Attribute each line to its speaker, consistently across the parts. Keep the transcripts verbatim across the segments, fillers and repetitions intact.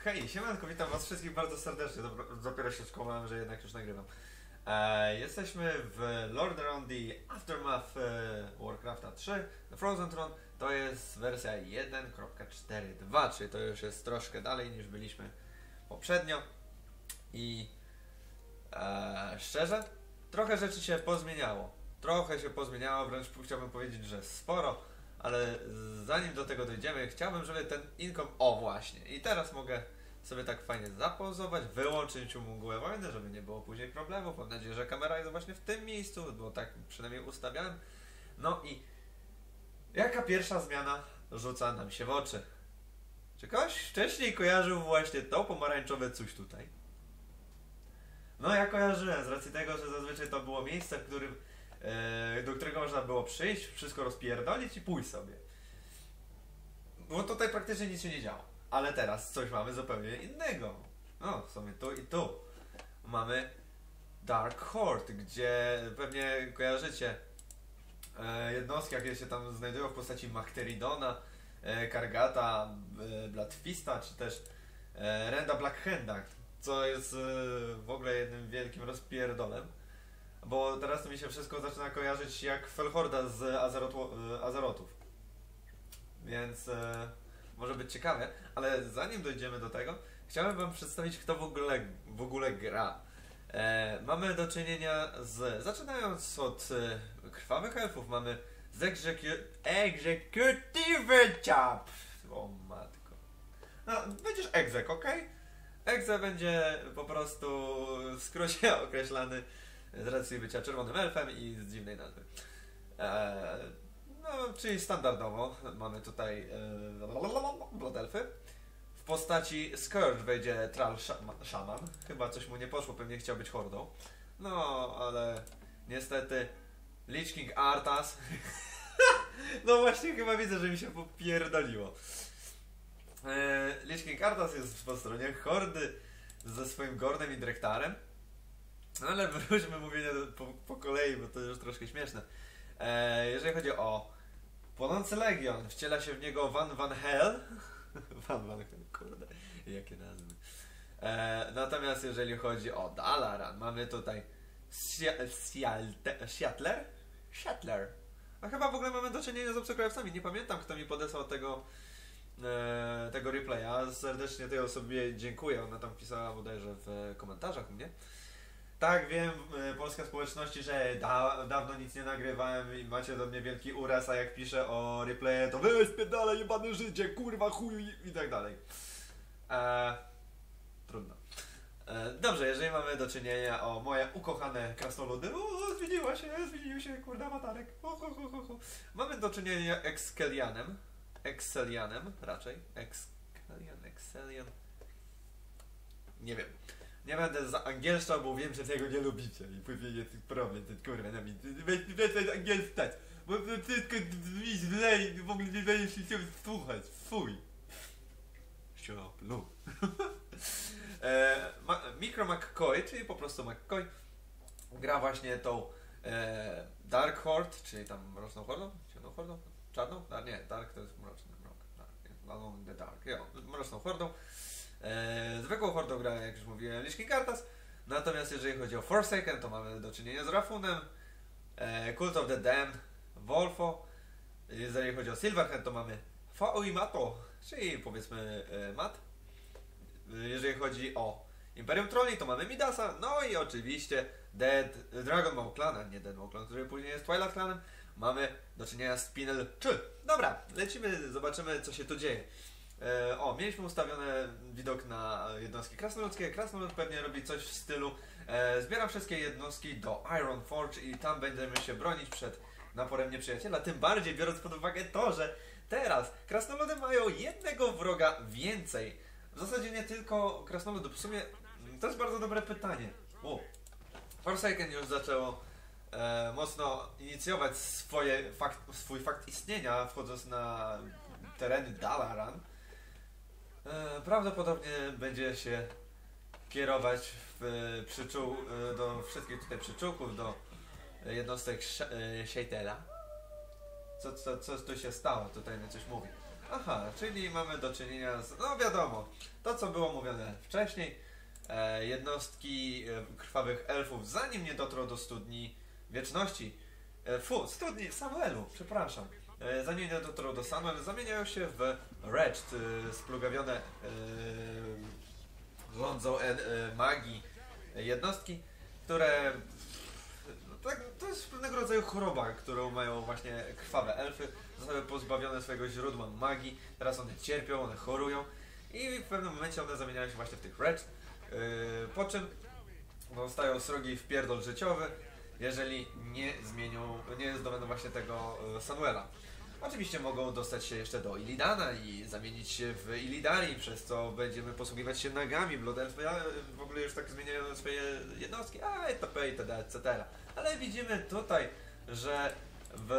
Speaker 1: Hej, siemanko, witam was wszystkich bardzo serdecznie. Dobro, dopiero się skumałem, że jednak już nagrywam. E, jesteśmy w Lord Around the Aftermath e, Warcrafta trzy. The Frozen Throne to jest wersja jeden kropka cztery dwa, czyli to już jest troszkę dalej niż byliśmy poprzednio. I e, szczerze, trochę rzeczy się pozmieniało. Trochę się pozmieniało, wręcz chciałbym powiedzieć, że sporo. Ale zanim do tego dojdziemy, chciałbym, żeby ten income... O właśnie, i teraz mogę sobie tak fajnie zapauzować, wyłączyć mgłę wojny, żeby nie było później problemów. Mam nadzieję, że kamera jest właśnie w tym miejscu, bo tak przynajmniej ustawiałem. No i jaka pierwsza zmiana rzuca nam się w oczy? Czy ktoś wcześniej kojarzył właśnie to pomarańczowe coś tutaj? No ja kojarzyłem, z racji tego, że zazwyczaj to było miejsce, w którym do którego można było przyjść, wszystko rozpierdolić i pójść sobie. Bo tutaj praktycznie nic się nie działo. Ale teraz coś mamy zupełnie innego. No, w sumie tu i tu. Mamy Dark Horde, gdzie pewnie kojarzycie e, jednostki, jakie się tam znajdują w postaci Macteridona, e, Kargata, e, Bloodfista, czy też e, Renda Blackhanda, co jest e, w ogóle jednym wielkim rozpierdolem. Bo teraz to mi się wszystko zaczyna kojarzyć jak Felhorda z Azerotu, Azerotów. Więc e, może być ciekawe, ale zanim dojdziemy do tego, chciałem wam przedstawić, kto w ogóle, w ogóle gra. E, mamy do czynienia z, zaczynając od e, krwawych elfów, mamy z Execu Executive Chap. O matko. No, będziesz Exec, ok? Exe będzie po prostu w skrócie określany z racji bycia czerwonym elfem i z dziwnej nazwy. Eee, no, czyli standardowo mamy tutaj e, Blood Elfy. W postaci Scourge wejdzie Tral Shaman. Chyba coś mu nie poszło, pewnie chciał być hordą. No, ale niestety Lich King Arthas. No właśnie, chyba widzę, że mi się popierdoliło. Eee, Lich King Arthas jest po stronie hordy ze swoim Gordem i Drektarem. No ale wróćmy mówienie po, po kolei, bo to już troszkę śmieszne. E, jeżeli chodzi o Płonący Legion, wciela się w niego Van Van Hel. Van Van Hel, kurde, jakie nazwy. E, natomiast jeżeli chodzi o Dalaran, mamy tutaj Siatler? Siatler. A chyba w ogóle mamy do czynienia z obcokrajowcami. Nie pamiętam, kto mi podesłał tego e, tego replaya. Serdecznie tej osobie dziękuję. Ona tam pisała bodajże w komentarzach u mnie. Tak, wiem, polska społeczności, że da, dawno nic nie nagrywałem i macie do mnie wielki uraz, a jak piszę o replaye, to weź spierdalaj, jebane życie, kurwa, chuj i tak dalej. Eee, trudno. Eee, dobrze, jeżeli mamy do czynienia o moje ukochane krasnoludy, o, zmieniła się, zmienił się, kurda, matarek. O, ho, ho, ho, ho. Mamy do czynienia Excelianem, Excelianem raczej, Excelian, Excelian, nie wiem. Nie będę zaangielszczał, bo wiem, że tego nie lubicie i później jest problem, ten kurwa na mi. Weź, weź ten angielstać, bo to wszystko brzmi źle i w ogóle nie daje się się słuchać. Fuj. Sioplu. e, Micro McCoy, czyli po prostu McCoy, gra właśnie tą e, Dark Horde, czyli tam mroczną hordą? Ciemną hordą? Czarną? A nie, Dark to jest mroczny, mrok. Dark, Alone in the Dark. Jo, mroczną hordą. Eee, zwykłą hordą gra, jak już mówiłem, Lich King Arthas. Natomiast jeżeli chodzi o Forsaken, to mamy do czynienia z Rafunem, e, Cult of the Damned, Wolfo. Jeżeli chodzi o Silverhand, to mamy Fao i Mato, czyli powiedzmy e, Mat. Jeżeli chodzi o Imperium Trolli, to mamy Midasa. No i oczywiście Dead, Dragon Ball Clan, a nie Dead Ball Clan, który później jest Twilight Clanem. Mamy do czynienia z Spinel trzy. Dobra, lecimy, zobaczymy, co się tu dzieje. E, o, mieliśmy ustawiony widok na jednostki krasnoludzkie. Krasnolud pewnie robi coś w stylu e, zbieram wszystkie jednostki do Iron Forge i tam będziemy się bronić przed naporem nieprzyjaciela. Tym bardziej biorąc pod uwagę to, że teraz krasnoludy mają jednego wroga więcej. W zasadzie nie tylko krasnoludów. W sumie to jest bardzo dobre pytanie. O, Forsaken już zaczęło e, mocno inicjować swoje fakt, swój fakt istnienia, wchodząc na tereny Dalaran. Prawdopodobnie będzie się kierować w przyczół, do wszystkich tutaj przyczółków, do jednostek Sheitela. Co, co, co tu się stało? Tutaj mi coś mówi. Aha, czyli mamy do czynienia z, no wiadomo, to co było mówione wcześniej, e, jednostki e, krwawych elfów, zanim nie dotrą do studni wieczności, e, fu, studni Samuelu, przepraszam, e, zanim nie dotrą do Samuelu, zamieniają się w Wretched, e, splugawione e, rządzą e, e, magii e, jednostki, które tak, to jest pewnego rodzaju choroba, którą mają właśnie krwawe elfy, zostały pozbawione swojego źródła magii, teraz one cierpią, one chorują i w pewnym momencie one zamieniają się właśnie w tych Wretched, yy, po czym dostają srogi wpierdol życiowy, jeżeli nie zmienią, nie zdobędą właśnie tego yy, Samuela. Oczywiście mogą dostać się jeszcze do Illidana i zamienić się w Illidari, przez co będziemy posługiwać się nagami Blood Elfy, w ogóle już tak zmieniają swoje jednostki, a itp. itd. et cetera. Ale widzimy tutaj, że w...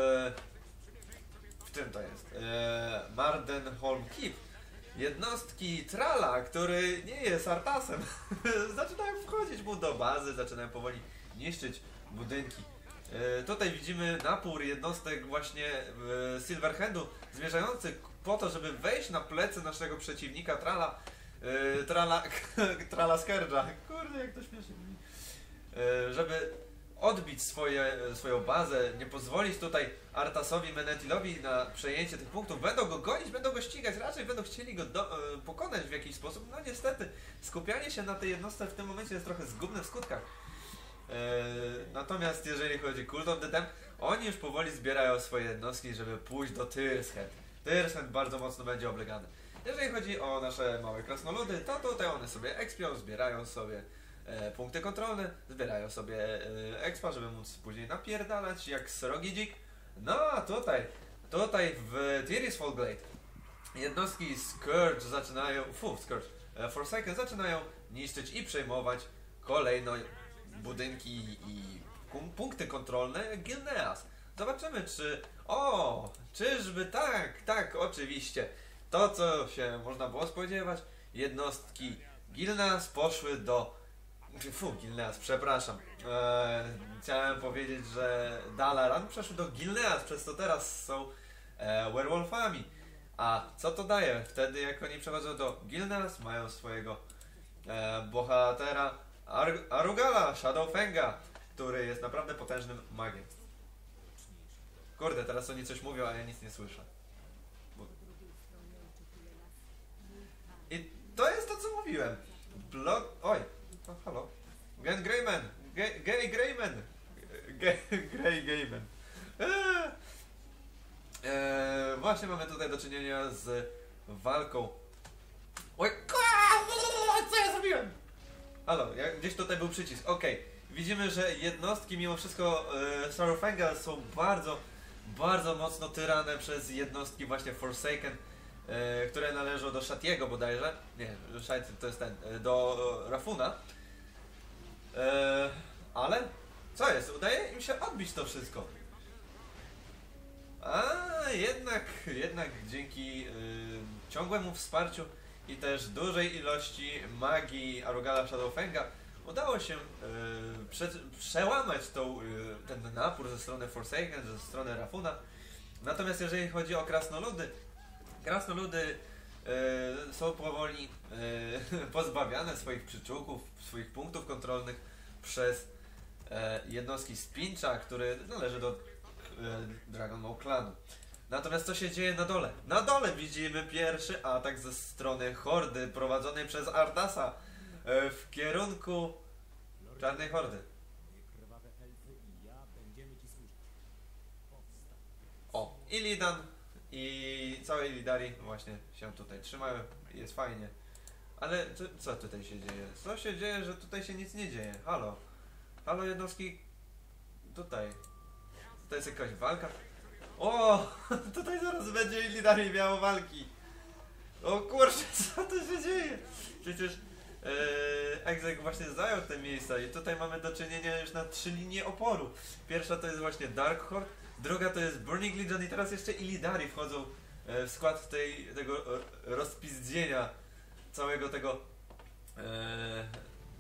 Speaker 1: w czym to jest? Eee, Mardenholm Keep jednostki Tralla, który nie jest Artasem, zaczynają wchodzić mu do bazy, zaczynają powoli niszczyć budynki. E, tutaj widzimy napór jednostek właśnie e, Silverhandu zmierzających po to, żeby wejść na plecy naszego przeciwnika Tralla, e, Tralla, Tralla Scourge'a, kurde jak to śmiesznie brzmi, e, żeby odbić swoje, swoją bazę, nie pozwolić tutaj Artasowi, Menetilowi na przejęcie tych punktów. Będą go gonić, będą go ścigać, raczej będą chcieli go do, e, pokonać w jakiś sposób. No niestety, skupianie się na tej jednostce w tym momencie jest trochę zgubne w skutkach. E, natomiast jeżeli chodzi o Cult of the Damned, oni już powoli zbierają swoje jednostki, żeby pójść do Tyr's Head. Tyr's Head bardzo mocno będzie oblegany. Jeżeli chodzi o nasze małe krasnoludy, to tutaj one sobie expią, zbierają sobie e, punkty kontrolne, zbierają sobie e, expa, żeby móc później napierdalać jak srogi dzik. No a tutaj, tutaj w Tirisfal Glade jednostki Scourge zaczynają, fu, Scourge, e, Forsaken zaczynają niszczyć i przejmować kolejno budynki i punkty kontrolne Gilneas. Zobaczymy, czy... O! Czyżby tak, tak, oczywiście. To, co się można było spodziewać, jednostki Gilneas poszły do... Fu, Gilneas, przepraszam. Eee, chciałem powiedzieć, że Dalaran przeszły do Gilneas, przez to teraz są e, werewolfami. A co to daje? Wtedy, jak oni przechodzą do Gilneas, mają swojego e, bohatera Ar Arugala, Shadowfanga, który jest naprawdę potężnym magiem. Kurde, teraz oni coś mówią, a ja nic nie słyszę. Bo... I to jest to, co mówiłem. Blood... Oj, no, halo. Gen Greyman, Ge Gay Greyman, Ge Grey Greyman. Eee. Eee, właśnie mamy tutaj do czynienia z walką. Oj, co ja zrobiłem? Halo, jak gdzieś tutaj był przycisk. Okej, okay. Widzimy, że jednostki mimo wszystko e, Shadowfanga są bardzo, bardzo mocno tyrane przez jednostki właśnie Forsaken, e, które należą do Shatiego bodajże. Nie, Shat to jest ten, e, do e, Rafuna. E, ale co jest? Udaje im się odbić to wszystko. A jednak, jednak dzięki y, ciągłemu wsparciu i też dużej ilości magii Arugala Shadowfanga udało się y, prze, przełamać tą, y, ten napór ze strony Forsaken, ze strony Rafuna. Natomiast jeżeli chodzi o krasnoludy, krasnoludy y, są powoli y, pozbawiane swoich przyczółków, swoich punktów kontrolnych przez y, jednostki Spincha, który należy do Dragon Ball klanu. Natomiast co się dzieje na dole? Na dole widzimy pierwszy atak ze strony hordy prowadzonej przez Artasa w kierunku Czarnej Hordy. O, Illidan i całe Illidari właśnie się tutaj trzymają, jest fajnie. Ale co, co tutaj się dzieje? Co się dzieje, że tutaj się nic nie dzieje? Halo? Halo jednostki? Tutaj. To jest jakaś walka. O! Tutaj zaraz będzie Illidari miało walki. O kurczę, co to się dzieje? Przecież e, Exec właśnie zajął te miejsca i tutaj mamy do czynienia już na trzy linie oporu. Pierwsza to jest właśnie Dark Horde, druga to jest Burning Legion i teraz jeszcze Illidari wchodzą e, w skład tej, tego e, rozpizdzienia całego tego... E,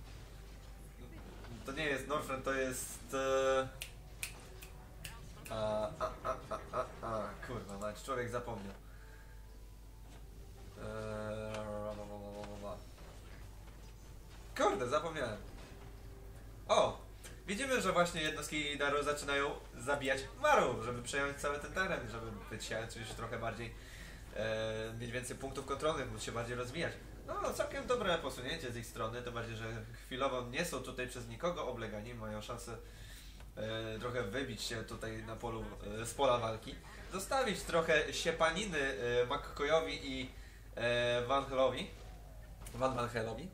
Speaker 1: to nie jest Northrend, to jest... E, A, a, a, a, a, a, kurwa mać, człowiek zapomniał. Kurde, zapomniałem. O! Widzimy, że właśnie jednostki Daru zaczynają zabijać Maru, żeby przejąć cały ten teren, żeby być już trochę bardziej, e, mieć więcej punktów kontrolnych, móc się bardziej rozwijać. No, całkiem dobre posunięcie z ich strony, tym bardziej, że chwilowo nie są tutaj przez nikogo oblegani, mają szansę e, trochę wybić się tutaj na polu, e, z pola walki, zostawić trochę siepaniny e, McCoyowi i e, Van Helowi, Van Van Helowi.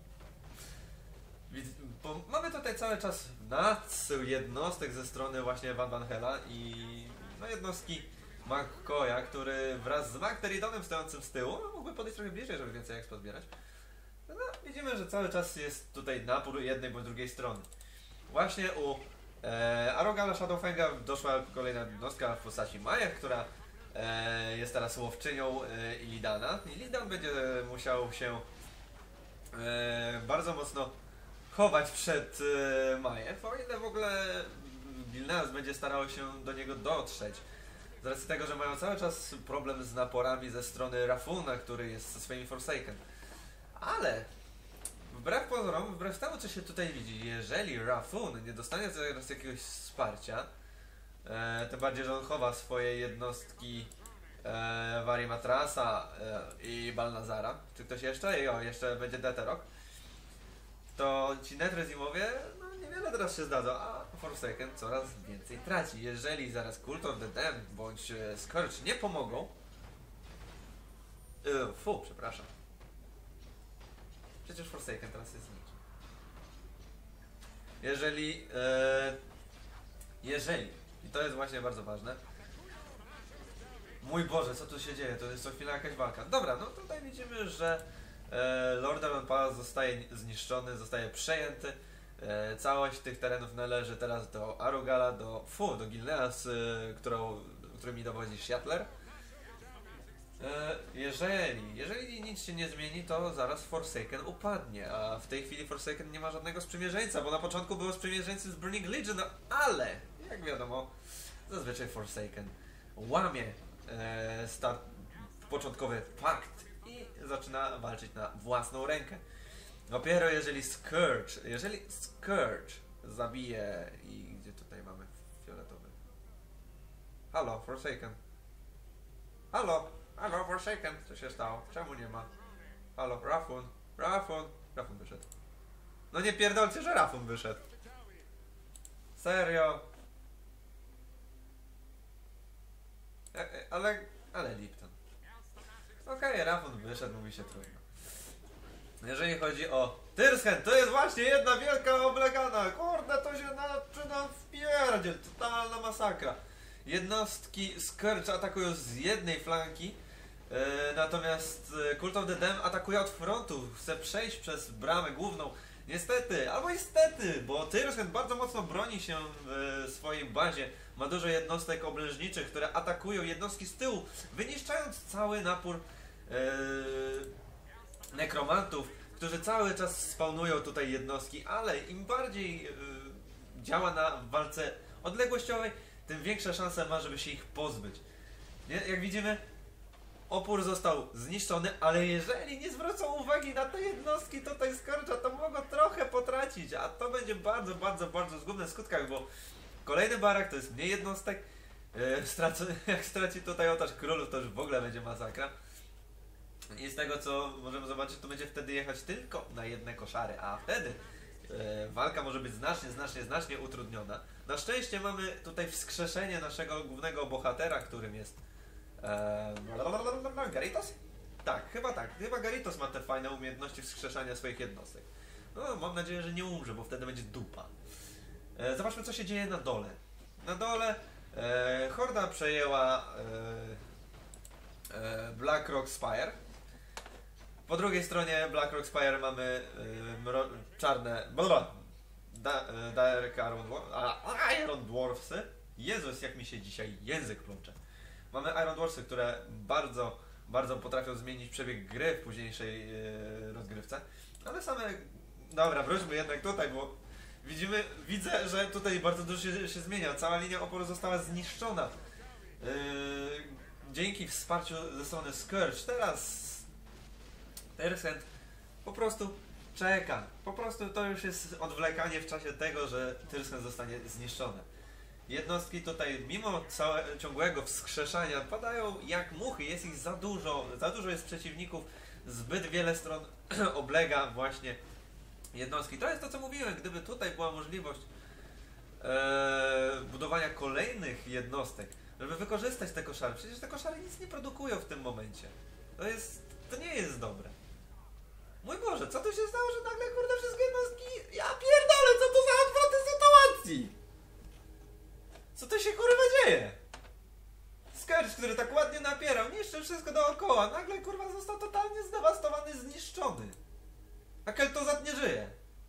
Speaker 1: Bo mamy tutaj cały czas nadsył jednostek ze strony właśnie Van Van Hela i no, jednostki McCoya, który wraz z McTeridonem stojącym z tyłu no, mógłby podejść trochę bliżej, żeby więcej expo zbierać. No, widzimy, że cały czas jest tutaj napór jednej bądź drugiej strony. Właśnie u e, Arogala Shadowfanga doszła kolejna jednostka w postaci Maja, która e, jest teraz łowczynią e, Illidana. Illidan będzie musiał się e, bardzo mocno chować przed e, Majew, o ile w ogóle Gilneas będzie starał się do niego dotrzeć. Z racji tego, że mają cały czas problem z naporami ze strony Rafuna, który jest ze swoimi Forsaken. Ale wbrew pozorom, wbrew temu co się tutaj widzi, jeżeli Rafun nie dostanie zaraz jakiegoś wsparcia, e, tym bardziej, że on chowa swoje jednostki e, Varimatrasa e, i Balnazara, czy ktoś jeszcze? I o, jeszcze będzie Deterok. To ci Netrezimowie no niewiele teraz się zdadzą, a Forsaken coraz więcej traci. Jeżeli zaraz Cult of the Damned bądź e, Scourge nie pomogą... Yy, fu, przepraszam. Przecież Forsaken teraz jest niczym. Jeżeli... E, jeżeli, i to jest właśnie bardzo ważne... Mój Boże, co tu się dzieje? To jest co chwila jakaś walka. Dobra, no tutaj widzimy, że e, Lordaeron Palace zostaje zniszczony, zostaje przejęty. E, całość tych terenów należy teraz do Arugala, do fu, do Gilneas, e, którą, którymi dowodzi Shatler. E, jeżeli, jeżeli nic się nie zmieni, to zaraz Forsaken upadnie, a w tej chwili Forsaken nie ma żadnego sprzymierzeńca, bo na początku było sprzymierzeńcem z Burning Legion, ale jak wiadomo, zazwyczaj Forsaken łamie e, start, początkowy pakt i zaczyna walczyć na własną rękę. Dopiero jeżeli Scourge, jeżeli Scourge zabije i gdzie tutaj mamy fioletowy? Halo, Forsaken. Halo, halo, Forsaken. Co się stało? Czemu nie ma? Halo, Rafun, Rafun. Rafun wyszedł. No nie pierdolcie, że Rafun wyszedł. Serio? E, e, ale, ale Lipton. Okej, okay, Rafun wyszedł, mówi się trudno. Jeżeli chodzi o Tyrshen, to jest właśnie jedna wielka oblegana. Kurde, to się zaczyna wpierdziel. Totalna masakra. Jednostki Scourge atakują z jednej flanki, yy, natomiast Cult of the Damned atakuje od frontu. Chce przejść przez bramę główną. Niestety, albo niestety, bo Tyrshen bardzo mocno broni się w swojej bazie. Ma dużo jednostek oblężniczych, które atakują jednostki z tyłu, wyniszczając cały napór yy, nekromantów, którzy cały czas spawnują tutaj jednostki, ale im bardziej yy, działa na walce odległościowej, tym większe szanse ma, żeby się ich pozbyć. Nie? Jak widzimy, opór został zniszczony, ale jeżeli nie zwrócą uwagi na te jednostki tutaj Scourge'a, to mogą trochę potracić, a to będzie bardzo, bardzo, bardzo zgubne w skutkach, bo kolejny barak to jest mniej jednostek, yy, stracą, jak straci tutaj ołtarz królów, to już w ogóle będzie masakra. I z tego co możemy zobaczyć, to będzie wtedy jechać tylko na jedne koszary, a wtedy e, walka może być znacznie, znacznie, znacznie utrudniona. Na szczęście mamy tutaj wskrzeszenie naszego głównego bohatera, którym jest e, Garithos? Tak, chyba tak. Chyba Garithos ma te fajne umiejętności wskrzeszania swoich jednostek. No, mam nadzieję, że nie umrze, bo wtedy będzie dupa. E, zobaczmy, co się dzieje na dole. Na dole e, Horda przejęła e, e, Blackrock Spire. Po drugiej stronie Blackrock Spire mamy yy, czarne da, Dark Iron, a, Iron Dwarfsy. Jezus, jak mi się dzisiaj język plącze. Mamy Iron Dwarfsy, które bardzo, bardzo potrafią zmienić przebieg gry w późniejszej yy, rozgrywce. Ale same... Dobra, wróćmy jednak tutaj, bo widzimy, widzę, że tutaj bardzo dużo się, się zmienia. Cała linia oporu została zniszczona. Yy, dzięki wsparciu ze strony Scourge. Teraz Tencent po prostu czeka. Po prostu to już jest odwlekanie w czasie tego, że Tencent zostanie zniszczone. Jednostki tutaj, mimo całe, ciągłego wskrzeszania, padają jak muchy, jest ich za dużo, za dużo jest przeciwników, zbyt wiele stron oblega właśnie jednostki. To jest to, co mówiłem, gdyby tutaj była możliwość e, budowania kolejnych jednostek, żeby wykorzystać te koszary. Przecież te koszary nic nie produkują w tym momencie. To jest, to nie jest dobre. Mój Boże, co tu się stało, że nagle kurde wszystkie jednostki... Ja pierdolę, co to za odwroty sytuacji? Co to się kurwa dzieje? Scourge, który tak ładnie napierał, niszczył wszystko dookoła, nagle kurwa został totalnie zdewastowany, zniszczony. A Kel'Thuzad nie żyje.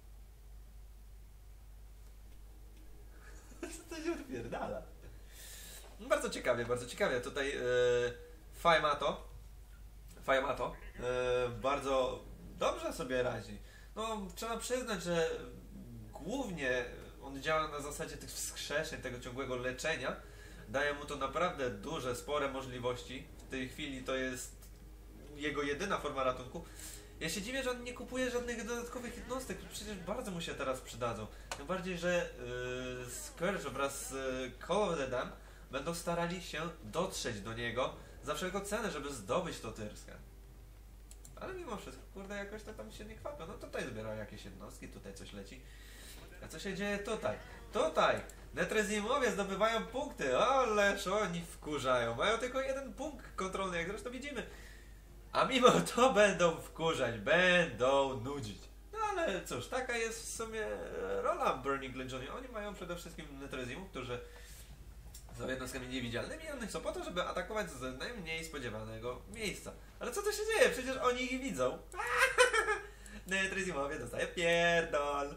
Speaker 1: Co to się odpierdala? No bardzo ciekawie, bardzo ciekawie. Tutaj yy, Fajmato Fajmato yy, bardzo dobrze sobie radzi. No, trzeba przyznać, że głównie on działa na zasadzie tych wskrzeszeń, tego ciągłego leczenia. Daje mu to naprawdę duże, spore możliwości. W tej chwili to jest jego jedyna forma ratunku. Ja się dziwię, że on nie kupuje żadnych dodatkowych jednostek, przecież bardzo mu się teraz przydadzą. Tym bardziej, że yy, Scourge wraz z yy, Call of the Dam będą starali się dotrzeć do niego za wszelką cenę, żeby zdobyć to Tyrskę. Ale mimo wszystko, kurde, jakoś to tam się nie kwapia. No tutaj zbierają jakieś jednostki, tutaj coś leci. A co się dzieje tutaj? Tutaj! Netrezimowie zdobywają punkty, ależ oni wkurzają. Mają tylko jeden punkt kontrolny, jak zresztą widzimy. A mimo to będą wkurzać, będą nudzić. No ale cóż, taka jest w sumie rola Burning Legionu. Oni mają przede wszystkim Netrezimów, którzy są jednostkami niewidzialnymi i one są po to, żeby atakować z najmniej spodziewanego miejsca. Ale co to się dzieje? Przecież oni ich widzą. Netrezimowie dostaje pierdol.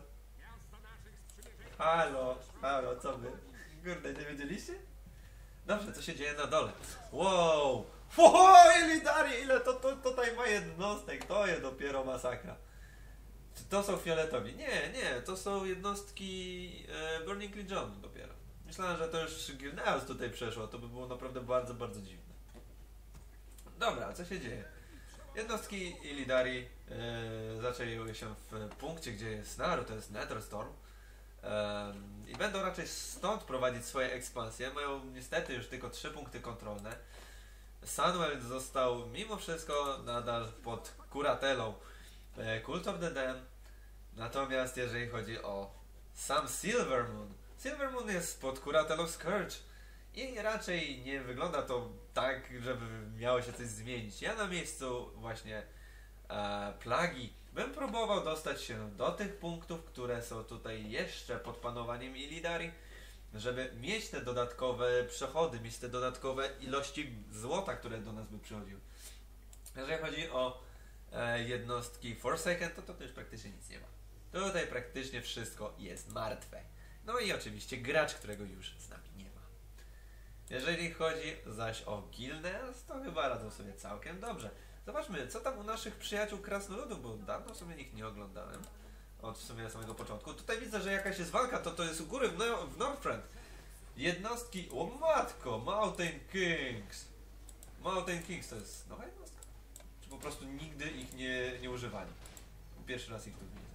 Speaker 1: Halo, halo, co wy? Kurde, nie wiedzieliście? Dobrze, co się dzieje na dole? Wow! Wow, Illidari, ile to, to tutaj ma jednostek? To jest dopiero masakra. Czy to są fioletowi? Nie, nie, to są jednostki e, Burning Legion dopiero. Myślałem, że to już Gilneas tutaj przeszło, to by było naprawdę bardzo, bardzo dziwne. Dobra, co się dzieje? Jednostki Illidari e, zaczęły się w punkcie, gdzie jest Naru, to jest Netherstorm. Um, I będą raczej stąd prowadzić swoje ekspansje. Mają niestety już tylko trzy punkty kontrolne. Sunwell został mimo wszystko nadal pod kuratelą e, Cult of the Dam. Natomiast jeżeli chodzi o sam Silvermoon, Silvermoon jest pod kuratelą Scourge i raczej nie wygląda to tak, żeby miało się coś zmienić. Ja na miejscu właśnie e, Plagi bym próbował dostać się do tych punktów, które są tutaj jeszcze pod panowaniem Illidari, żeby mieć te dodatkowe przechody, mieć te dodatkowe ilości złota, które do nas by przychodziły. Jeżeli chodzi o e, jednostki Forsaken, to, to to już praktycznie nic nie ma. Tutaj praktycznie wszystko jest martwe. No i oczywiście gracz, którego już z nami nie ma. Jeżeli chodzi zaś o Gilneas, to chyba radzą sobie całkiem dobrze. Zobaczmy, co tam u naszych przyjaciół krasnoludów, bo dawno sobie ich nie oglądałem. Od w sumie samego początku. Tutaj widzę, że jakaś jest walka, to to jest u góry w, no, w Northrend. Jednostki, o matko, Mountain Kings. Mountain Kings to jest nowa jednostka? Czy po prostu nigdy ich nie, nie używali? Pierwszy raz ich tu widzę.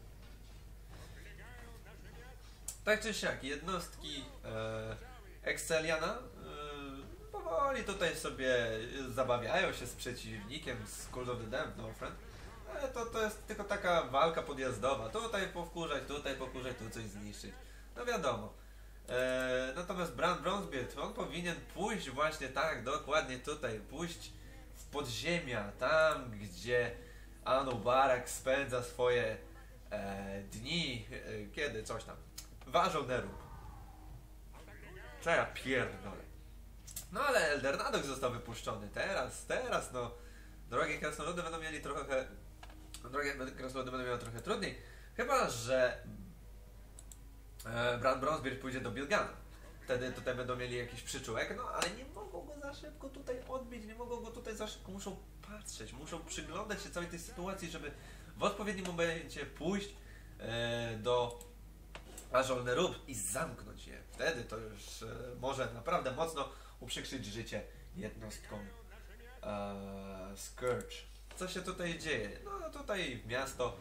Speaker 1: Tak czy siak, jednostki e, Exceliana e, powoli tutaj sobie zabawiają się z przeciwnikiem z Cult of the Dam w Northrend. Ale to, to jest tylko taka walka podjazdowa. Tutaj powkurzać, tutaj powkurzać, tu coś zniszczyć. No wiadomo. E, natomiast Bran Bronzebeard, on powinien pójść właśnie tak, dokładnie tutaj, pójść w podziemia, tam gdzie Anub'arak spędza swoje e, dni, e, kiedy coś tam, ważą Nerub. Co ja pierdolę. No ale Eldernadok został wypuszczony, teraz, teraz no, drogie krasnoludy będą mieli trochę, drogie krasnoludy będą miały trochę trudniej, chyba że e, Bran Bronzebeard pójdzie do Bilgana. Wtedy tutaj będą mieli jakiś przyczółek, no ale nie mogą go za szybko tutaj odbić, nie mogą go tutaj za szybko, muszą patrzeć, muszą przyglądać się całej tej sytuacji, żeby w odpowiednim momencie pójść e, do Azul Nerub i zamknąć je. Wtedy to już e, może naprawdę mocno uprzykrzyć życie jednostkom e, Scourge. co się tutaj dzieje? No tutaj miasto...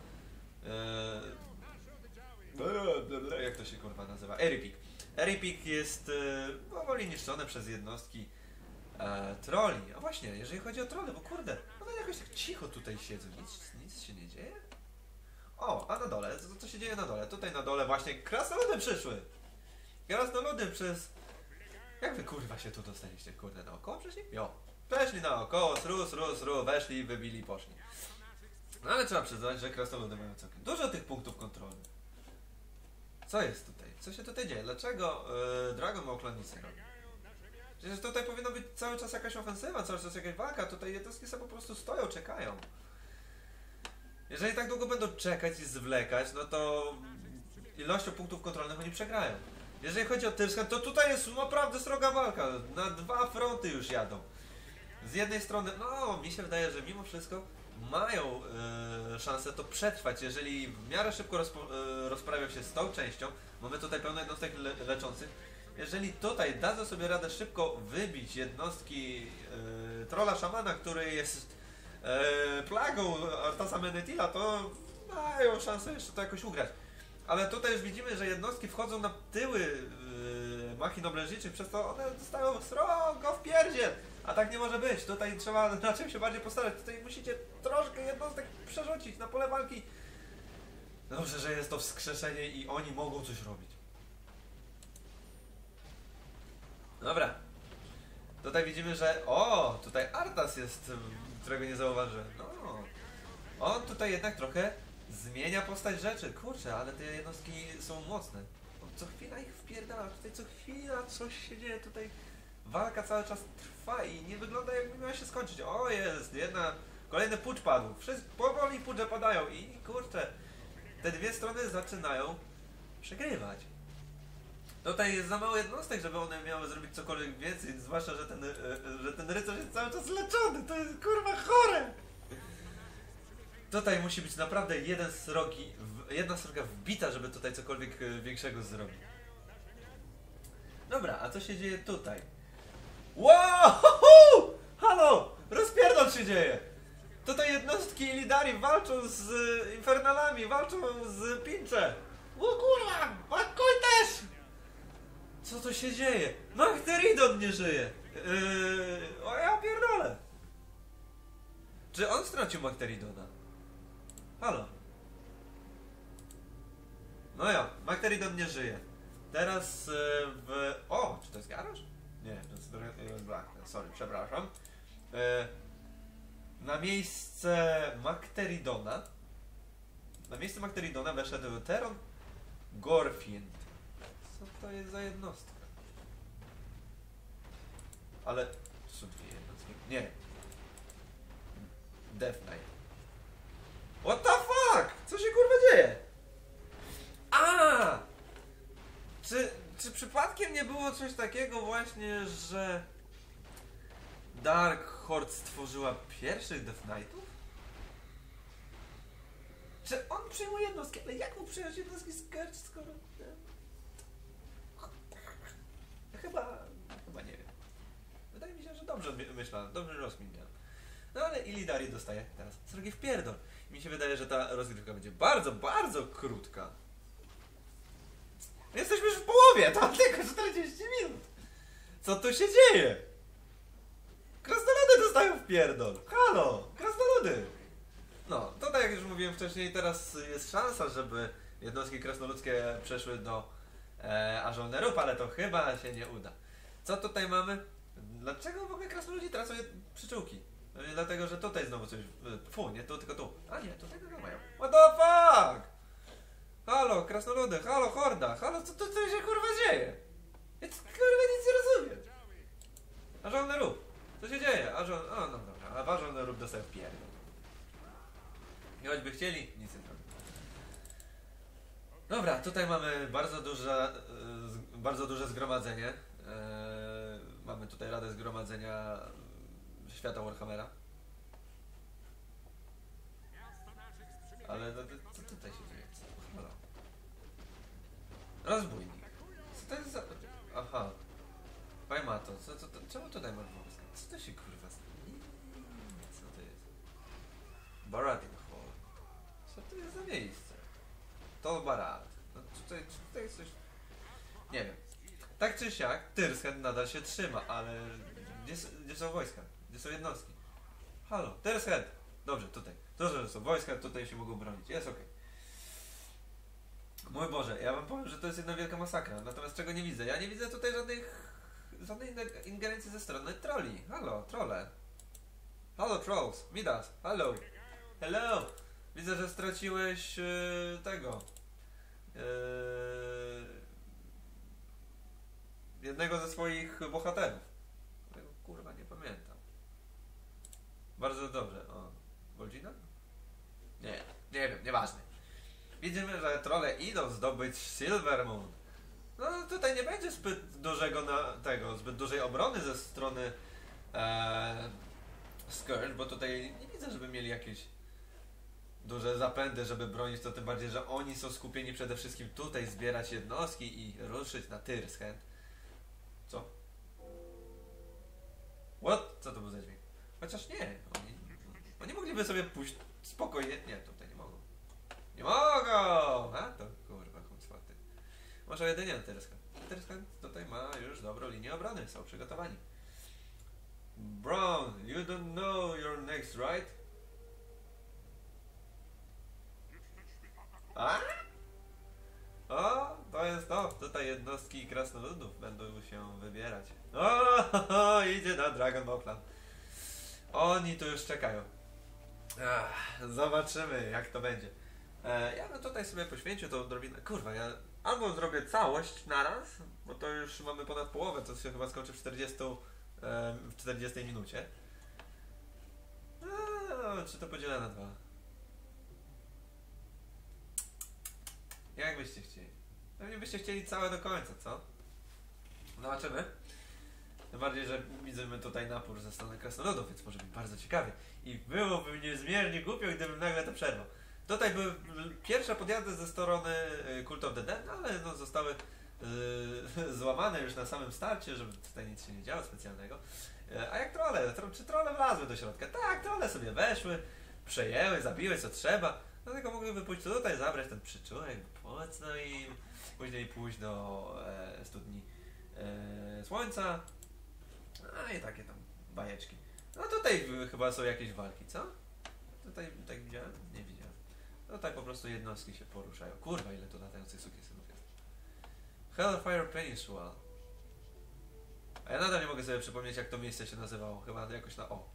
Speaker 1: Yy, jak to się kurwa nazywa? Eripik. Eripik jest yy, powoli niszczone przez jednostki e, troli. A właśnie, jeżeli chodzi o trole, bo kurde, one jakoś tak cicho tutaj siedzą. Nic, nic się nie dzieje? O, a na dole, co, co się dzieje na dole? Tutaj na dole właśnie krasnoludy przyszły. Krasnoludy przez... Jak wy kurwa się tu dostaliście? Kurde, naokoło przeszli? Jo. Przeszli naokoło, sru, sru, sru, weszli, wybili, poszli. No ale trzeba przyznać, że krasnoludy mają całkiem dużo tych punktów kontrolnych. Co jest tutaj? Co się tutaj dzieje? Dlaczego yy, Dragon Ball Clan nic nie robi? Przecież tutaj powinna być cały czas jakaś ofensywa, cały czas jakaś walka, tutaj jednostki sobie po prostu stoją, czekają. Jeżeli tak długo będą czekać i zwlekać, no to ilością punktów kontrolnych oni przegrają. Jeżeli chodzi o Tyrskan, to tutaj jest naprawdę sroga walka. Na dwa fronty już jadą. Z jednej strony, no mi się wydaje, że mimo wszystko mają yy, szansę to przetrwać, jeżeli w miarę szybko rozpo, yy, rozprawią się z tą częścią. Mamy tutaj pełno jednostek le leczących. Jeżeli tutaj dadzą sobie radę szybko wybić jednostki yy, trolla szamana, który jest yy, plagą Artasa Menethila, to mają szansę jeszcze to jakoś ugrać. Ale tutaj już widzimy, że jednostki wchodzą na tyły yy, machin oblężniczych, przez to one dostają srogo w pierdziel. A tak nie może być. Tutaj trzeba na czym się bardziej postarać. Tutaj musicie troszkę jednostek przerzucić na pole walki. Dobrze, że jest to wskrzeszenie i oni mogą coś robić. Dobra. Tutaj widzimy, że... O! Tutaj Artas jest, którego nie zauważyłem. No. On tutaj jednak trochę zmienia postać rzeczy. Kurczę, ale te jednostki są mocne. On co chwila ich wpierdala. Tutaj co chwila coś się dzieje. Tutaj walka cały czas trwa i nie wygląda, jakby miała się skończyć. O, jest! Jedna... Kolejny pucz padł. Wszyscy powoli pucze padają i kurczę, te dwie strony zaczynają przegrywać. Tutaj jest za mało jednostek, żeby one miały zrobić cokolwiek więcej, zwłaszcza, że ten, że ten rycerz jest cały czas leczony. To jest kurwa chore! Tutaj musi być naprawdę jeden srogi, jedna sroga wbita, żeby tutaj cokolwiek większego zrobić. Dobra, a co się dzieje tutaj? Wow! Halo! Rozpierdol się dzieje! Tutaj jednostki Illidari walczą z Infernalami, walczą z Pincze! O kurwa! Makuj też! Co to się dzieje? Machteridon nie żyje! Yy, o ja pierdolę! Czy on stracił Machteridona? Halo? No ja, Machteridon nie żyje. Teraz yy, w... O! Czy to jest garaż? Nie, to jest Black. Sorry, przepraszam. Yy, na miejsce Machteridona Na miejsce Machteridona weszedł Teron Gorfind. Co to jest za jednostka? Ale... To są dwie jednostki. Nie. Death Knight. What the fuck? Co się kurwa dzieje? A! Czy, czy przypadkiem nie było coś takiego właśnie, że Dark Horde stworzyła pierwszych Death Knightów? Czy on przyjmuje jednostki? Ale jak mu przyjąć jednostki z Kerch, skoro... Chyba... Chyba nie wiem. Wydaje mi się, że dobrze myślałem, dobrze rozkminiałem. No ale Illidari dostaje teraz srogi wpierdol. I mi się wydaje, że ta rozgrywka będzie bardzo, bardzo krótka. Jesteśmy już w połowie, tam tylko czterdzieści minut. Co tu się dzieje? Krasnoludy dostają wpierdol. Halo, krasnoludy. No, to tak jak już mówiłem wcześniej, teraz jest szansa, żeby jednostki krasnoludzkie przeszły do e, Ażolnerup, ale to chyba się nie uda. Co tutaj mamy? Dlaczego w ogóle krasnoludzi tracą przyczółki? No nie dlatego, że tutaj znowu coś... Fu, nie tu, tylko tu. A nie, tutaj go mają. What the fuck? Halo, krasnoludy, halo, horda, halo, co tu się kurwa dzieje? Ja kurwa nic nie rozumiem. Ażolnerup, co się dzieje? Ażol... O, no dobra, a w Ażolnerup dostają pierdol. I choćby chcieli, nic nie zrobią. Dobra, tutaj mamy bardzo duże, bardzo duże zgromadzenie. Eee, mamy tutaj Radę Zgromadzenia Świata Warhammera. Ale no, co tutaj się dzieje? Halo. Rozbójnik. Co to jest za... Aha. Pajmato, co, co, to, czemu tutaj masz wąskę? Co to się kurwa... Co to jest? Barat. No tutaj, tutaj coś... Nie wiem. Tak czy siak, Tyrshen nadal się trzyma, ale... Gdzie, gdzie są wojska? Gdzie są jednostki? Halo, Tyrshen! Dobrze, tutaj. To, że są wojska, tutaj się mogą bronić. Jest okej. Okay. Mój Boże, ja wam powiem, że to jest jedna wielka masakra. Natomiast czego nie widzę? Ja nie widzę tutaj żadnych... żadnej ingerencji ze strony trolli. Halo, trolle. Halo, trolls. Midas. Halo. Hello. Widzę, że straciłeś yy, tego. Yy, jednego ze swoich bohaterów. Którego kurwa nie pamiętam. Bardzo dobrze. O. Boldzina? Nie, nie wiem, nieważne. Widzimy, że trolle idą zdobyć Silvermoon. No tutaj nie będzie zbyt dużego na tego, zbyt dużej obrony ze strony e, Scourge, bo tutaj nie widzę, żeby mieli jakieś duże zapędy, żeby bronić, to tym bardziej, że oni są skupieni przede wszystkim tutaj, zbierać jednostki i ruszyć na Tyrshen. Co? What? Co to był za dźwięk? Chociaż nie, oni, oni mogliby sobie pójść spokojnie. Nie, tutaj nie mogą. Nie mogą! A to kurwa, kumswaty. Może jedynie na Tyrshen. Tyrshen tutaj ma już dobrą linię obrony, są przygotowani. Brown, you don't know your next, right? A? O, to jest to. Tutaj jednostki krasnoludów będą się wybierać. O, idzie na Dragon Ball Plan. Oni tu już czekają. Ach, zobaczymy, jak to będzie. E, ja bym tutaj sobie poświęcił tą odrobinę. Kurwa, ja albo zrobię całość naraz, bo to już mamy ponad połowę, to się chyba skończy w czterdziestej, e, w czterdziestej minucie. E, czy to podzielę na dwa? Jak byście chcieli? Pewnie byście chcieli całe do końca, co? Zobaczymy. Tym bardziej, że widzimy tutaj napór ze strony krasnoludów, więc może być bardzo ciekawie. I byłoby niezmiernie głupio, gdybym nagle to przerwał. Tutaj były pierwsze podjazdy ze strony Cult of the Dead, ale no zostały yy, złamane już na samym starcie, żeby tutaj nic się nie działo specjalnego. Yy, a jak trolle? Tro, czy trolle wlazły do środka? Tak, trolle sobie weszły, przejęły, zabiły co trzeba. Dlatego mogliby pójść tutaj, zabrać ten przyczółek, po co im, później pójść do e, studni e, słońca. No i takie tam bajeczki. No tutaj chyba są jakieś walki, co? Tutaj tak widziałem? Nie widziałem. Tutaj po prostu jednostki się poruszają. Kurwa, ile tu latających sukiensynów jest. Hellfire Peninsula. A ja nadal nie mogę sobie przypomnieć, jak to miejsce się nazywało. Chyba jakoś na O.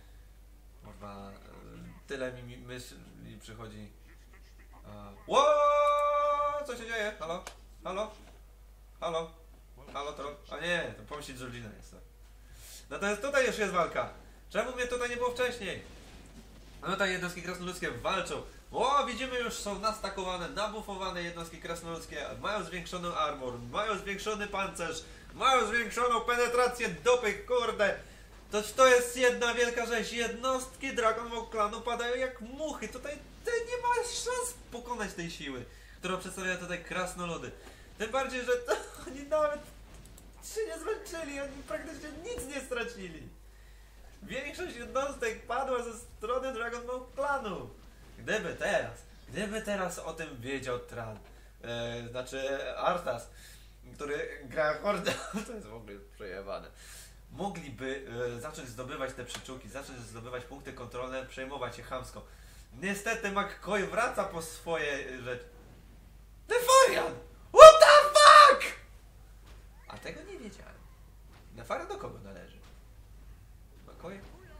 Speaker 1: Kurwa, tyle mi myśli przychodzi. Ło! Co się dzieje? Halo? Halo? Halo? Halo, to... A nie, to pomyśleć, że rodzina jest. Natomiast tutaj już jest walka. Czemu mnie tutaj nie było wcześniej? No tutaj jednostki krasnoludzkie walczą. O, widzimy, już są nastakowane, nabufowane jednostki krasnoludzkie. Mają zwiększony armor, mają zwiększony pancerz, mają zwiększoną penetrację dupy, kurde. To, to jest jedna wielka rzeź. Jednostki Dragon Ball klanu padają jak muchy. Tutaj ty nie masz szans pokonać tej siły, którą przedstawiają tutaj krasnoludy. Tym bardziej, że to, oni nawet się nie zmęczyli, oni praktycznie nic nie stracili. Większość jednostek padła ze strony Dragon Ball klanu. Gdyby teraz, gdyby teraz o tym wiedział Tran, e, znaczy Arthas, który gra Horda, to jest w ogóle przejebane. Mogliby e, zacząć zdobywać te przyczółki, zacząć zdobywać punkty kontrolne, przejmować je chamsko. Niestety McCoy wraca po swoje rzeczy. Nefarian! What the fuck? A tego nie wiedziałem. Nefarian do kogo należy? McCoy?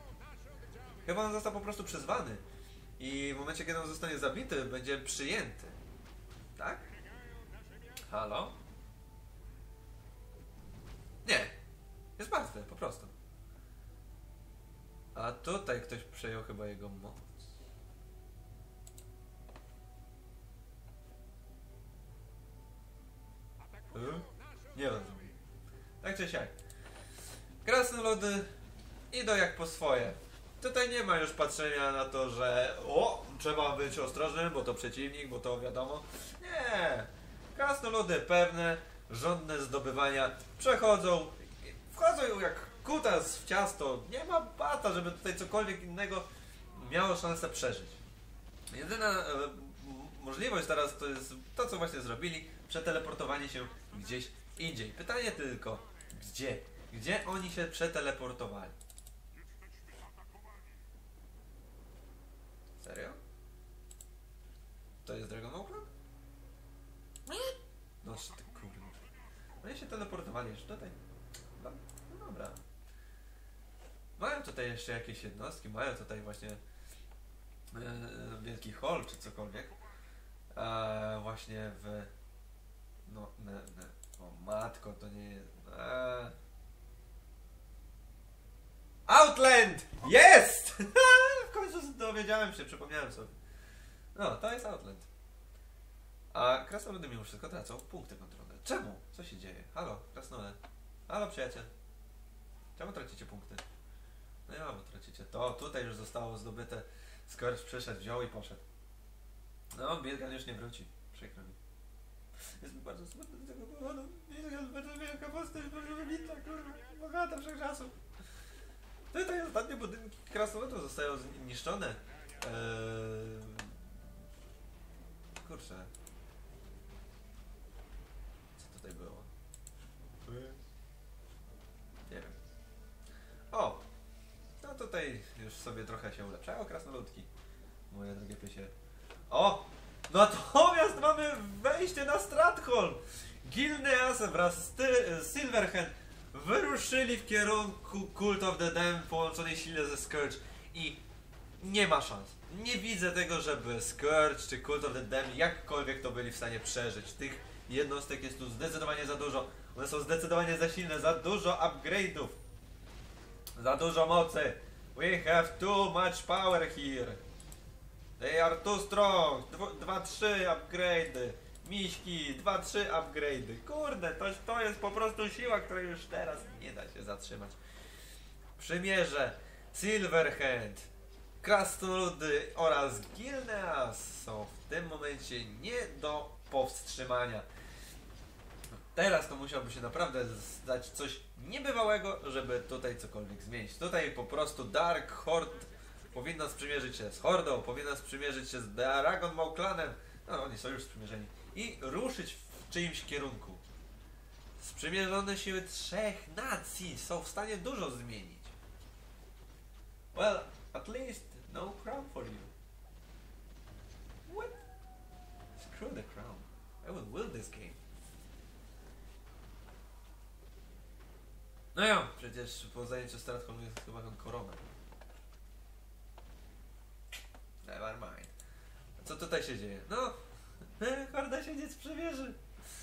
Speaker 1: Chyba on został po prostu przyzwany. I w momencie, kiedy on zostanie zabity, będzie przyjęty. Tak? Halo? Nie. Jest martwy, po prostu. A tutaj ktoś przejął chyba jego moc. Hmm? Nie rozumiem. Tak czy siak. Krasnoludy idą jak po swoje. Tutaj nie ma już patrzenia na to, że o, trzeba być ostrożnym, bo to przeciwnik, bo to wiadomo. Nie. Krasnoludy pewne, żądne zdobywania przechodzą, wchodzą jak kutas w ciasto. Nie ma bata, żeby tutaj cokolwiek innego miało szansę przeżyć. Jedyna e, możliwość teraz, to jest to, co właśnie zrobili, przeteleportowanie się gdzieś indziej. Pytanie tylko, gdzie? Gdzie oni się przeteleportowali? Serio? To jest Dragon Ball? No ty kurde. Oni się teleportowali już tutaj. No, no dobra. Mają tutaj jeszcze jakieś jednostki, mają tutaj właśnie e, wielki hall czy cokolwiek. E, właśnie w... No, ne, ne. O matko, to nie jest... E... Outland! Jest! W końcu dowiedziałem się, przypomniałem sobie. No, to jest Outland. A krasnoludy mimo wszystko tracą punkty kontrolne. Czemu? Co się dzieje? Halo, krasnoludy. Halo, przyjaciel. Czemu tracicie punkty? No ja, bo tracicie to. Tutaj już zostało zdobyte. Scourge przyszedł, wziął i poszedł. No, Bilgan już nie wróci. Przykro mi. Jest mi bardzo smutny z tego powodu. Bilgan będzie wielka postać, bardzo wybitna, kurwa. Bogata wszechczasów. Tutaj ostatnie budynki krasnoludów zostają zniszczone. Eee... Kurczę. Co tutaj było? Nie wiem. O! No tutaj już sobie trochę się ulepszają krasnoludki. Moje drogie pysie. O! Natomiast mamy wejście na Stratholm! Gilneas wraz z Silverhand wyruszyli w kierunku Cult of the Damned połączonej silnie ze Scourge i nie ma szans. Nie widzę tego, żeby Scourge czy Cult of the Damned jakkolwiek to byli w stanie przeżyć. Tych jednostek jest tu zdecydowanie za dużo. One są zdecydowanie za silne, za dużo upgrade'ów. Za dużo mocy. We have too much power here. They are too strong. dwa trzy upgrade'y. Miśki, dwa trzy upgrade'y. Kurde, to, to jest po prostu siła, której już teraz nie da się zatrzymać. Przymierze, Silverhand, krasnoludy oraz Gilneas są w tym momencie nie do powstrzymania. Teraz to musiałby się naprawdę zdać coś niebywałego, żeby tutaj cokolwiek zmienić. Tutaj po prostu Dark Horde powinna sprzymierzyć się z Hordą, powinna sprzymierzyć się z Dragon Ball Clanem. No, oni są już sprzymierzeni. I ruszyć w czyimś kierunku. Sprzymierzone siły trzech nacji są w stanie dużo zmienić. Well, at least no crown for you. What? Screw the crown. I will win this game. No ja, przecież po zajęciu Stratholm jest chyba korona. Never mind. Co tutaj się dzieje? No, Horda się nie sprzymierzy.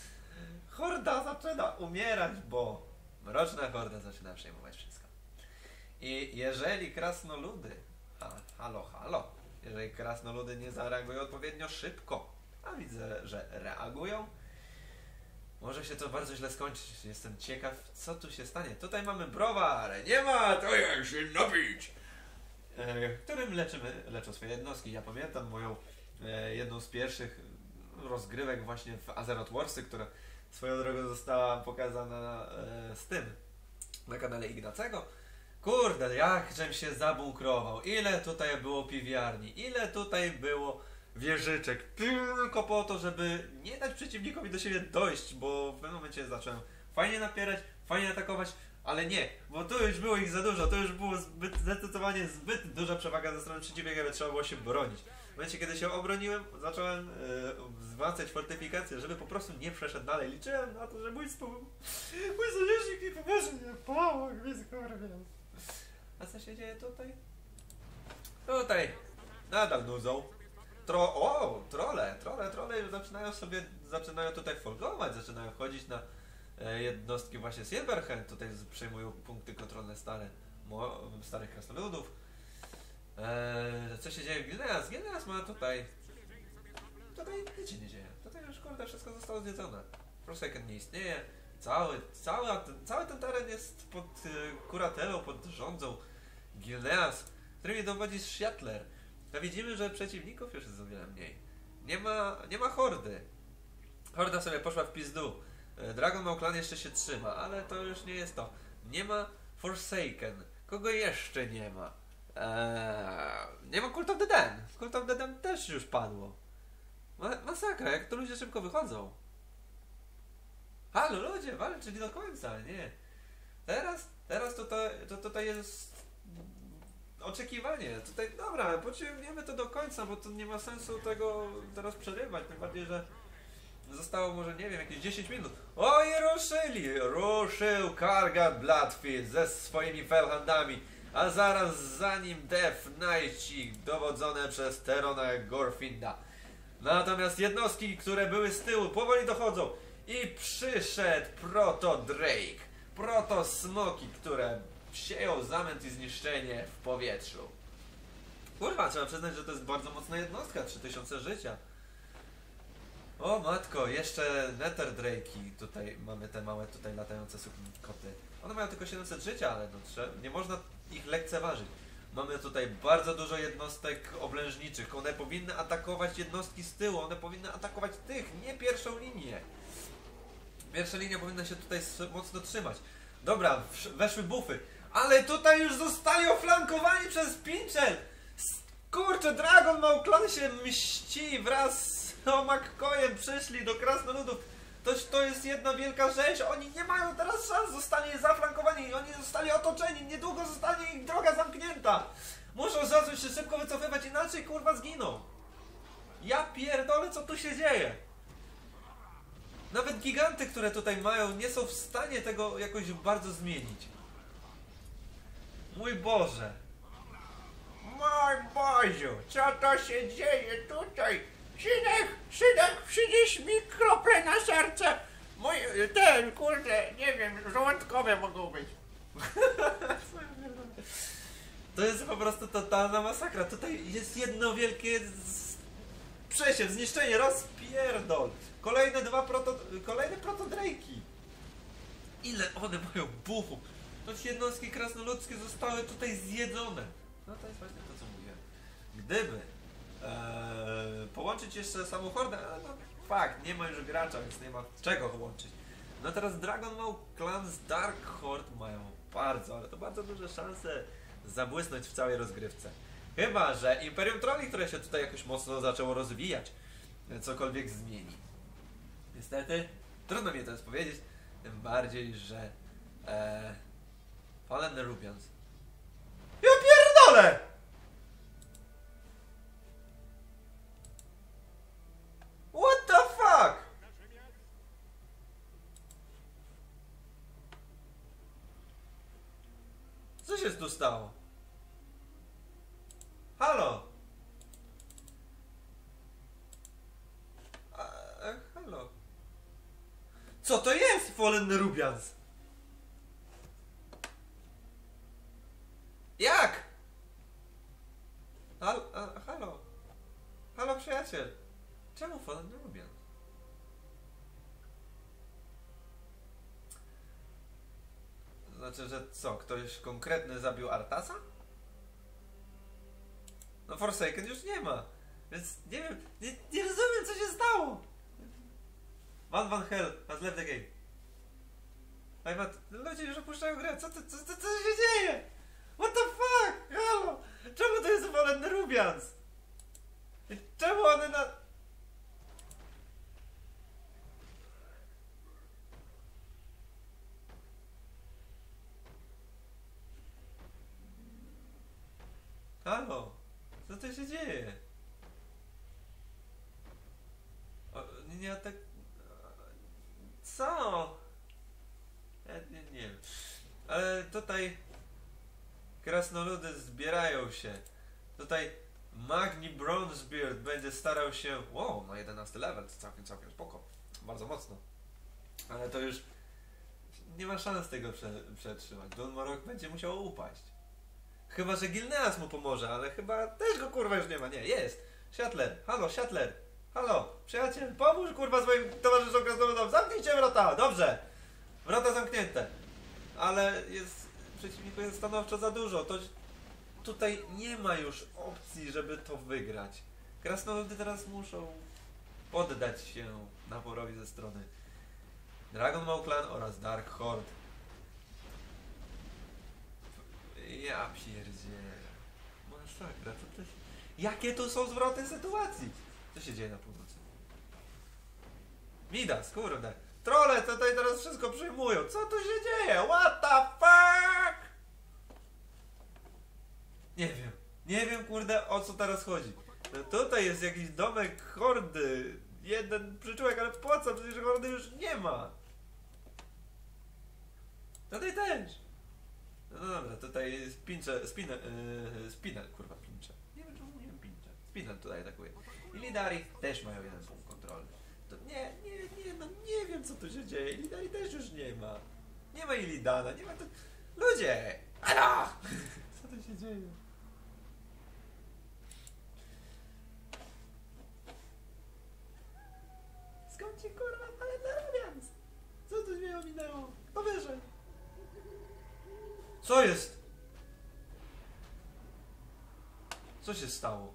Speaker 1: Horda zaczyna umierać, bo mroczna Horda zaczyna przejmować wszystko. I jeżeli krasnoludy, ha, halo, halo, jeżeli krasnoludy nie zareagują odpowiednio szybko, a widzę, że reagują, może się to bardzo źle skończyć. Jestem ciekaw, co tu się stanie. Tutaj mamy browar, nie ma, to jak się napić, e, którym leczymy, leczą swoje jednostki. Ja pamiętam moją e, jedną z pierwszych rozgrywek właśnie w Azeroth Warsy, która swoją drogą została pokazana e, z tym na kanale Ignacego. Kurde, jak żem się zabunkrował. Ile tutaj było piwiarni, ile tutaj było wieżyczek. Tylko po to, żeby nie dać przeciwnikowi do siebie dojść, bo w pewnym momencie zacząłem fajnie napierać, fajnie atakować, ale nie, bo tu już było ich za dużo, to już było zbyt, zdecydowanie zbyt duża przewaga ze strony przeciwnika, aby trzeba było się bronić. W momencie, kiedy się obroniłem, zacząłem yy, zwracać fortyfikację, żeby po prostu nie przeszedł dalej. Liczyłem na to, że mój, mój sojusznik mi pomoże, nie pomógł mi skurwiel. A co się dzieje tutaj? Tutaj nadal nudzą. Tro o, trole, trole, trole już zaczynają sobie, zaczynają tutaj folgować, zaczynają wchodzić na e, jednostki właśnie Silverhand, tutaj przejmują punkty kontrolne stare, mo, starych krasnoludów. E, co się dzieje w Gilneas? Gilneas ma tutaj, tutaj nic się nie dzieje, tutaj już kurde wszystko zostało zjedzone. Forsaken nie istnieje, cały, cały, cały ten teren jest pod e, kuratelą, pod rządzą Gilneas, którymi dowodzi Shatler. To widzimy, że przeciwników już jest o wiele mniej. Nie ma, nie ma hordy. Horda sobie poszła w pizdu. Dragon Ball Clan jeszcze się trzyma, ale to już nie jest to. Nie ma Forsaken. Kogo jeszcze nie ma? Eee, nie ma Cult of the Damned. Cult of the Damned też już padło. Ma masakra, jak to ludzie szybko wychodzą. Halo ludzie, walczyli do końca, nie. Teraz, teraz tutaj, to tutaj jest oczekiwanie. Tutaj, dobra, pociągniemy to do końca, bo to nie ma sensu tego teraz przerywać. Tym bardziej, że zostało może, nie wiem, jakieś dziesięć minut. O i ruszyli! Ruszył Kargat Bloodfield ze swoimi felhandami, a zaraz za nim Death Knight dowodzone przez Terona Gorfinda. Natomiast jednostki, które były z tyłu, powoli dochodzą i przyszedł Proto Drake, Proto Smoki, które sieją zamęt i zniszczenie w powietrzu. Kurwa, trzeba przyznać, że to jest bardzo mocna jednostka, trzy tysiące życia. O matko, jeszcze Nether Drake'i, tutaj mamy te małe tutaj latające koty. One mają tylko siedemset życia, ale no, nie można ich lekceważyć. Mamy tutaj bardzo dużo jednostek oblężniczych, one powinny atakować jednostki z tyłu, one powinny atakować tych, nie pierwszą linię. Pierwsza linia powinna się tutaj mocno trzymać. Dobra, weszły bufy, ale tutaj już zostali oflankowani przez Pinchel. Kurczę, Dragon Maw Clan się mści wraz z McCoyem, przyszli do krasnoludów. To, to jest jedna wielka rzeź, oni nie mają teraz szans, zostali zaflankowani, oni zostali otoczeni, niedługo zostanie ich droga zamknięta. Muszą zacząć się szybko wycofywać, inaczej kurwa zginą. Ja pierdolę, co tu się dzieje. Nawet giganty, które tutaj mają, nie są w stanie tego jakoś bardzo zmienić. Mój Boże.
Speaker 2: Mój Boziu, co to się dzieje tutaj? Synek, synek, przynieś mi krople na serce. Mój, ten, kurde, nie wiem, żołądkowe mogą być.
Speaker 1: To jest po prostu totalna masakra. Tutaj jest jedno wielkie przesiew, zniszczenie, rozpierdol. Kolejne dwa proto... Kolejne protodrake'i. Ile one mają buchu? To jednostki krasnoludzkie zostały tutaj zjedzone. No to jest właśnie to, co mówiłem. Gdyby ee, połączyć jeszcze samą hordę, ale no fakt, nie ma już gracza, więc nie ma czego łączyć. No teraz Dragon Maw Clan z Dark Horde mają bardzo, ale to bardzo duże szanse zabłysnąć w całej rozgrywce. Chyba że Imperium Trolli, które się tutaj jakoś mocno zaczęło rozwijać, cokolwiek zmieni. Niestety, trudno mi teraz powiedzieć, tym bardziej, że e, Fallen Nerubians. Ja pierdolę! What the fuck? Co się tu stało? Halo? A, e, halo? Co to jest Fallen Nerubians? Jak? Hal, a, halo? Halo przyjaciel? Czemu Fallen Nerubians? Znaczy, że co? Ktoś konkretny zabił Arthasa? No Forsaken już nie ma. Więc nie wiem, nie, nie rozumiem co się stało. Van Van Hell has left the game. Ajmat, ludzie już opuszczają grę. Co, to, co, co, co się dzieje? What the fuck? Halo? Czemu to jest Fallen Nerubians? Czemu one na... Halo? Co to się dzieje? O, nie, nie, tak... Co? Ja nie, nie wiem. Ale tutaj krasnoludy zbierają się. Tutaj Magni Bronzebeard będzie starał się... Wow, na jedenasty level, to całkiem, całkiem spoko. Bardzo mocno. Ale to już nie ma szans tego prze, przetrzymać. Don Morok będzie musiał upaść. Chyba że Gilneas mu pomoże, ale chyba też go kurwa już nie ma. Nie, jest. Siatler, halo, Siatler. Halo, przyjaciel, pomóż kurwa swoim towarzyszom krasnoludom. Zamknijcie wrota, dobrze. Wrota zamknięte. Ale jest, przeciwniku jest stanowczo za dużo. To tutaj nie ma już opcji, żeby to wygrać. Krasnoludy teraz muszą poddać się naporowi ze strony Dragon Maw Clan oraz Dark Horde. Ja pierdzielę. Masakra, co to się... Jakie tu są zwroty sytuacji? Co się dzieje na północy? Midas, kurde. Trole tutaj teraz wszystko przyjmują. Co tu się dzieje? What the fuck? Nie wiem. Nie wiem, kurde, o co teraz chodzi. No tutaj jest jakiś domek hordy. Jeden przyczółek, ale po co? Przecież hordy już nie ma. Tutaj też. No dobra, tutaj jest pincze, spinel, yy, spinel, kurwa, pincze. Nie wiem, czemu mówiłem pincze. Spinel tutaj atakuje. I Lidari też mają jeden punkt kontrolny. To nie, nie, nie, no nie wiem, co tu się dzieje. Lidari też już nie ma. Nie ma Ilidana, nie ma to... Ludzie! Ala! Co tu się dzieje? Skąd ci kurwa Valendarians? Co tu mnie ominęło? No wyżej. Co jest? Co się stało?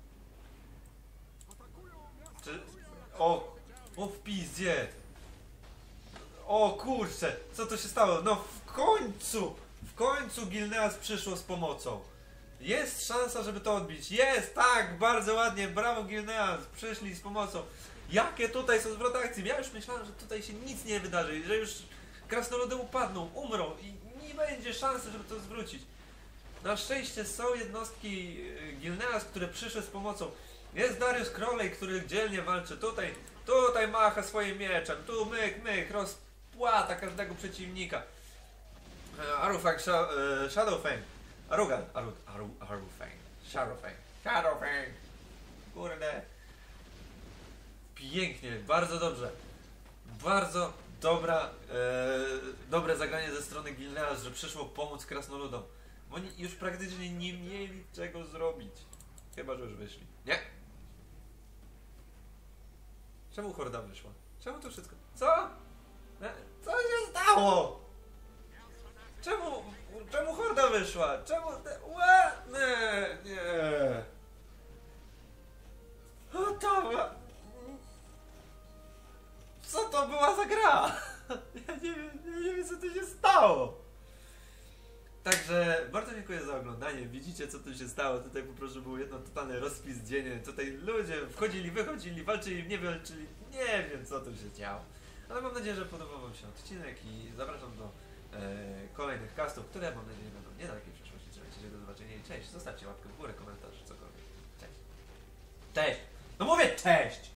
Speaker 1: Czy... O! O w pizdzie! O kurczę! Co to się stało? No w końcu! W końcu Gilneas przyszło z pomocą. Jest szansa, żeby to odbić. Jest! Tak! Bardzo ładnie! Brawo Gilneas! Przyszli z pomocą. Jakie tutaj są zwroty akcji? Ja już myślałem, że tutaj się nic nie wydarzy. Że już krasnoludy upadną, umrą i nie będzie szansy, żeby to zwrócić. Na szczęście są jednostki Gilneas, które przyszły z pomocą. Jest Darius Crowley, który dzielnie walczy. Tutaj, tutaj macha swoim mieczem. Tu myk, myk, rozpłata każdego przeciwnika. Arufang, Shadowfang. Arugan, Aru, Aru, Arufang. Shadowfang. Shadowfang. Kurde. Pięknie, bardzo dobrze. Bardzo dobra, e, dobre zagranie ze strony Gilneas, że przyszło pomóc krasnoludom. Bo oni już praktycznie nie mieli czego zrobić. Chyba, że już wyszli. Nie? Czemu horda wyszła? Czemu to wszystko? Co? E, Co się stało? Czemu, czemu horda wyszła? Czemu te... Ła? Nie, nie. O to była... Co to była za gra? Ja nie wiem, ja nie wiem co tu się stało. Także bardzo dziękuję za oglądanie. Widzicie co tu się stało. Tutaj po prostu był jedno totalne rozpizdzienie. Tutaj ludzie wchodzili, wychodzili, walczyli, nie walczyli. Nie wiem co tu się działo. Ale mam nadzieję, że podobał wam się odcinek i zapraszam do e, kolejnych castów, które mam nadzieję będą niedalekiej przyszłości. Trzymajcie się, do zobaczenia i cześć. Zostawcie łapkę w górę, komentarz, cokolwiek. Cześć. Cześć. No mówię cześć!